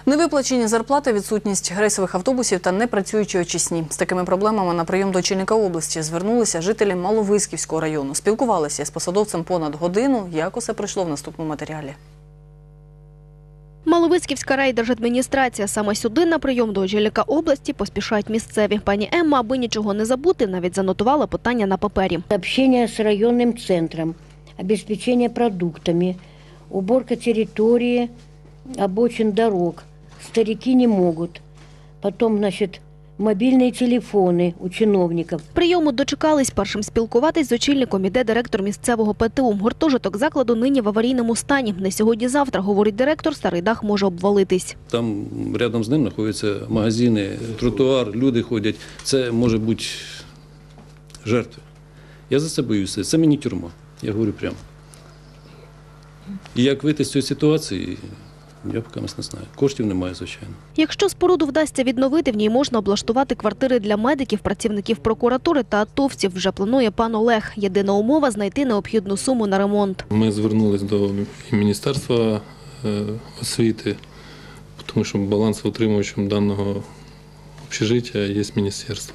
Невиплачені зарплати, відсутність рейсових автобусів та непрацюючі очисні. З такими проблемами на прийом до очільника області звернулися жителі Маловиськівського району. Спілкувалися з посадовцем понад годину. Як усе пройшло в наступному матеріалі. Маловиськівська райдержадміністрація. Саме сюди на прийом до очільника області поспішають місцеві. Пані Емма, аби нічого не забути, навіть занотувала питання на папері. Общение с районным центром, обеспечение продуктами, уборка территории, обочин дорог. Старики не могут. Потом, мобильные телефоны у чиновников. Прийому дочекались. Першим спілкуватись з очільником іде директор місцевого ПТУ. Гуртожиток закладу нині в аварійному стані. Не сьогодні-завтра, говорить директор, старий дах може обвалитись. Там рядом з ним знаходяться магазини, тротуар, люди ходять. Це може бути жертви. Я за це боюся. Це мені тюрма. Я говорю прямо. І як вийти з цієї ситуації, я поки не знаю. Коштів немає, звичайно. Якщо споруду вдасться відновити, в ній можна облаштувати квартири для медиків, працівників прокуратури та атовців. Вже планує пан Олег. Єдина умова – знайти необхідну суму на ремонт. Ми звернулися до Міністерства освіти, тому що балансоутримувачем даного общежиття є міністерство.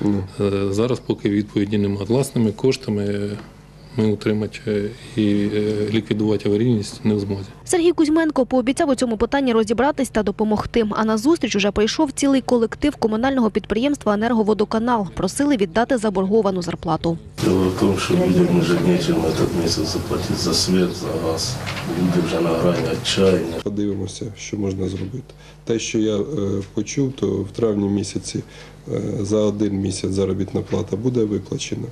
Зараз поки відповіді немає. Власними коштами ми утримати і ліквідувати аварійність не в змозі. Сергій Кузьменко пообіцяв у цьому питанні розібратись та допомогти. А на зустріч уже прийшов цілий колектив комунального підприємства «Енерговодоканал». Просили віддати заборговану зарплату. Дело в тому, що людям вже нічим цей місяць заплатити за світ, за газ. Люди вже на грані відчаяння. Подивимося, що можна зробити. Те, що я почув, то в травні місяці за 1 місяць заробітна плата буде виплачена.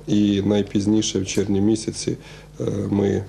І найпізніше в червні місяці ми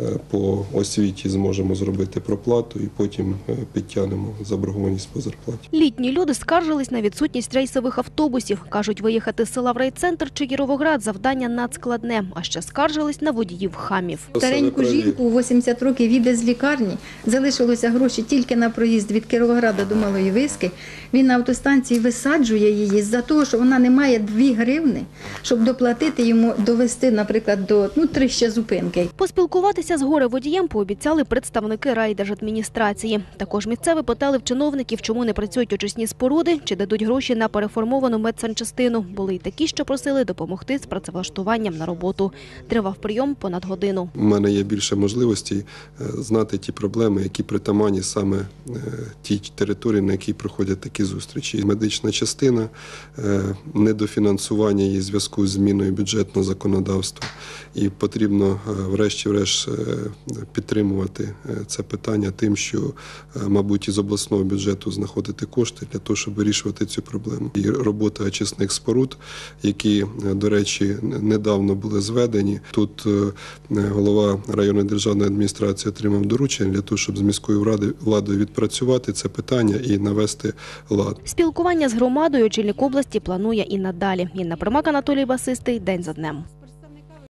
по освіті зможемо зробити проплату і потім підтягнемо заборгованість по зарплаті. Літні люди скаржились на відсутність рейсових автобусів. Кажуть, виїхати з села в райцентр чи Кіровоград завдання надскладне. А ще скаржились на водіїв-хамів. Стареньку жінку 80 років їде з лікарні. Залишилося гроші тільки на проїзд від Кіровограда до Малої Виски. Він на автостанції висаджує її з-за того, що вона не має 2 гривни, щоб доплатити йому, довести, наприклад, до 3 ще зупинки. Поспілкуватися з горе-водієм пообіцяли представники райдержадміністрації. Також місцеві питали в чиновників, чому не працюють очисні споруди, чи дадуть гроші на переформовану медсанчастину. Були й такі, що просили допомогти з працевлаштуванням на роботу. Тривав прийом понад годину. У мене є більше можливостей знати ті проблеми, які притаманні саме тій території, на якій проходять такі зустрічі. Медична частина, недофінансування її в зв'язку з зміною бюджетного законодавства. І потрібно врешті-решт підтримувати це питання тим, що, мабуть, із обласного бюджету знаходити кошти для того, щоб вирішувати цю проблему. І робота очисних споруд, які, до речі, недавно були зведені. Тут голова районної державної адміністрації отримав доручення для того, щоб з міською владою відпрацювати це питання і навести лад. Спілкування з громадою очільник області планує і надалі. Інна Примак, Анатолій Басистий. День за днем.